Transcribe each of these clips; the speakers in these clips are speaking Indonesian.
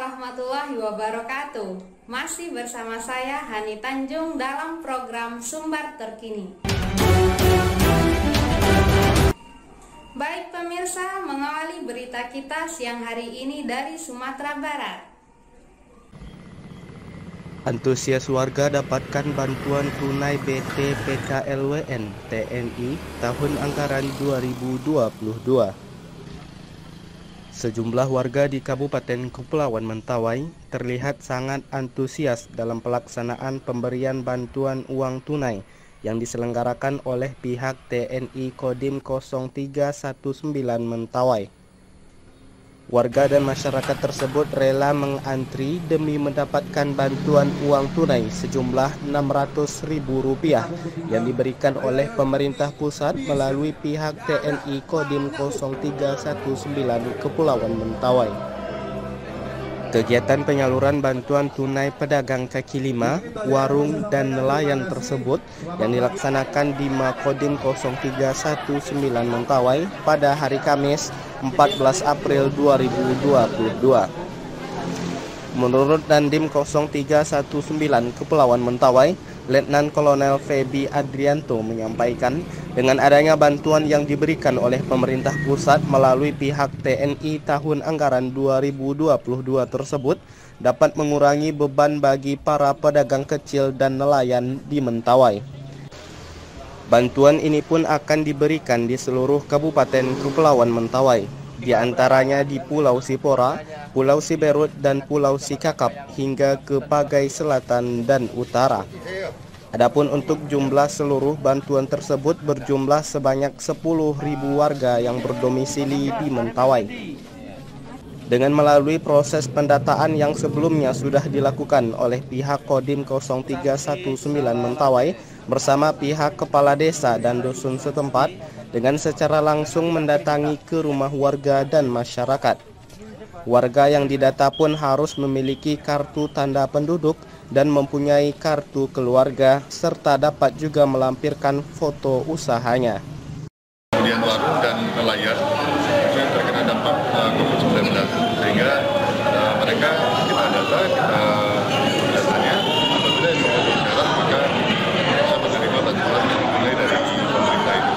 warahmatullahi wabarakatuh. Masih bersama saya Hani Tanjung dalam program Sumbar Terkini. Baik pemirsa, mengawali berita kita siang hari ini dari Sumatera Barat. Antusias warga dapatkan bantuan tunai BT PKLWN TNI tahun anggaran 2022. Sejumlah warga di Kabupaten Kepulauan Mentawai terlihat sangat antusias dalam pelaksanaan pemberian bantuan uang tunai yang diselenggarakan oleh pihak TNI Kodim 0319 Mentawai. Warga dan masyarakat tersebut rela mengantri demi mendapatkan bantuan uang tunai sejumlah Rp600.000 yang diberikan oleh pemerintah pusat melalui pihak TNI Kodim 0319 Kepulauan Mentawai. Kegiatan penyaluran bantuan tunai pedagang kaki lima, warung, dan nelayan tersebut yang dilaksanakan di Makodim 0319 Mentawai pada hari Kamis 14 April 2022. Menurut Dandim 0319 Kepulauan Mentawai, Letnan Kolonel Febi Adrianto menyampaikan dengan adanya bantuan yang diberikan oleh pemerintah pusat melalui pihak TNI tahun anggaran 2022 tersebut dapat mengurangi beban bagi para pedagang kecil dan nelayan di Mentawai. Bantuan ini pun akan diberikan di seluruh Kabupaten Kepulauan Mentawai, di antaranya di Pulau Sipora, Pulau Siberut, dan Pulau Sikakap hingga ke Pagai Selatan dan Utara. Adapun untuk jumlah seluruh bantuan tersebut berjumlah sebanyak 10.000 warga yang berdomisili di Mentawai. Dengan melalui proses pendataan yang sebelumnya sudah dilakukan oleh pihak Kodim 0319 Mentawai bersama pihak kepala desa dan dusun setempat dengan secara langsung mendatangi ke rumah warga dan masyarakat. Warga yang didata pun harus memiliki kartu tanda penduduk dan mempunyai kartu keluarga serta dapat juga melampirkan foto usahanya. Kemudian warung dan nelayan yang terkena dampak COVID-19 sehingga mereka kita data, datanya apabila yang memenuhi syarat maka bisa menerima bantuan yang dimulai dari pemerintah itu.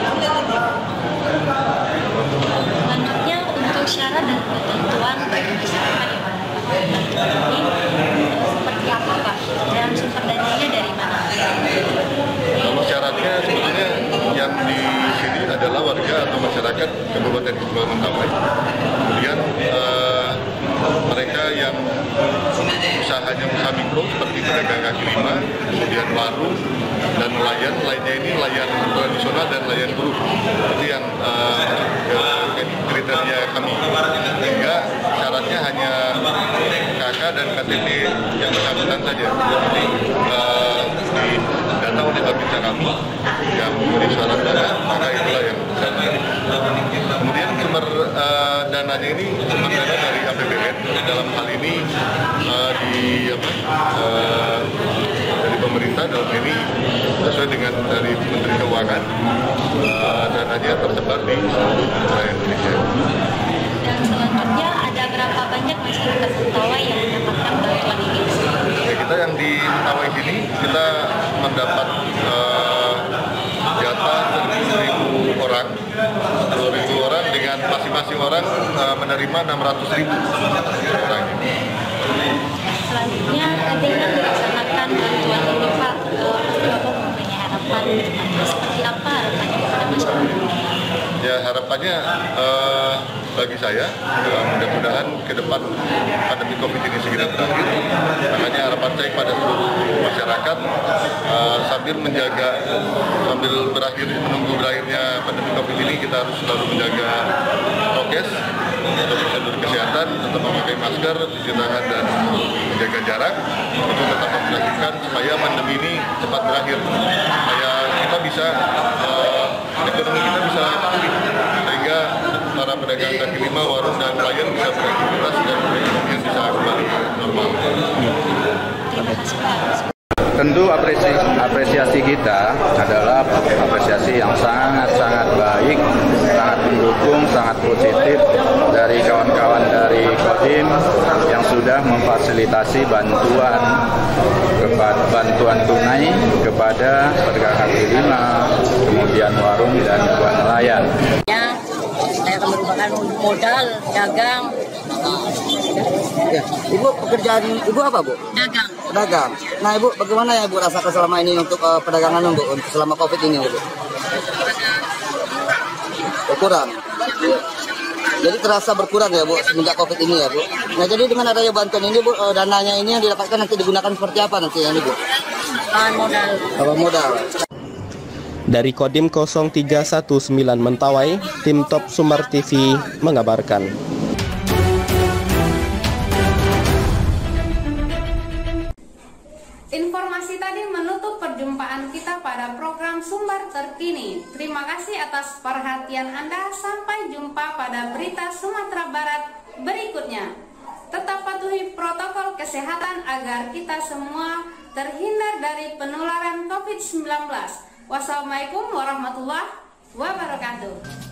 Selanjutnya untuk syarat dan ketentuan bagi masyarakat yang ini seperti apa Pak? Dan sumber dananya dari mana? Kalau syaratnya sebetulnya yang di sini adalah warga atau masyarakat Kabupaten Kepulauan Mentawai. Kemudian mereka yang usahanya usaha mikro seperti pedagang kaki lima, kemudian warung dan nelayan lainnya ini nelayan tradisional dan nelayan buruh. Itu yang kriteria kami. Sehingga syaratnya hanya KK dan KTP yang bersangkutan saja. Jadi data oleh bapinsa kami yang memenuhi syarat dana, maka itulah yang bersangkutan. Kemudian sumber dananya ini sumber dana dari APBN. Dalam hal ini dari pemerintah dalam ini sesuai dengan dari Menteri Keuangan, dananya tersebar di seluruh wilayah Indonesia. Dan selanjutnya ada berapa banyak masyarakat Mentawai yang mendapatkan bantuan ini? Kita yang di Mentawai sini kita mendapat jatah 10.000 orang, 10.000 orang dengan masing-masing orang menerima 600.000 orang. Selanjutnya ketika dilaksanakan bantuan ini Pak, pasti Bapak mempunyai harapan seperti apa harapannya kepada masyarakat? Ya harapannya bagi saya mudah-mudahan ke depan pandemi COVID ini segera berakhir. Makanya harapan saya kepada seluruh masyarakat sambil menunggu berakhirnya pandemi COVID ini kita harus selalu menjaga prokes atau prosedur kesehatan, tetap memakai masker, cuci tangan dan menjaga jarak untuk tetap memastikan supaya pandemi ini cepat berakhir. Supaya kita bisa ekonomi kita bisa pulih sehingga para pedagang kaki lima, warung dan nelayan bisa beraktivitas dan perekonomian bisa kembali normal. Tentu apresiasi kita adalah apresiasi yang sangat baik, sangat mendukung, sangat positif dari kawan-kawan dari Kodim yang sudah memfasilitasi bantuan tunai kepada pedagang kaki lima, kemudian warung dan juga nelayan. Saya akan merupakan modal dagang. Ya, Ibu pekerjaan Ibu apa, Bu? Dagang. Dagang. Nah, Ibu bagaimana ya Ibu rasakan selama ini untuk perdagangan Bu untuk selama Covid ini, Bu? Berkurang. Jadi terasa berkurang ya Bu semenjak Covid ini ya Bu. Nah, jadi dengan adanya bantuan ini Bu, dananya ini yang didapatkan nanti digunakan seperti apa nanti ya Bu? Modal. Modal. Dari Kodim 0319 Mentawai, tim Top Sumber TV mengabarkan. Informasi tadi menutup perjumpaan kita pada program Sumber Terkini. Terima kasih atas perhatian Anda. Sampai jumpa pada berita Sumatera Barat berikutnya. Tetap patuhi protokol kesehatan agar kita semua terhindar dari penularan COVID-19. Wassalamualaikum warahmatullahi wabarakatuh.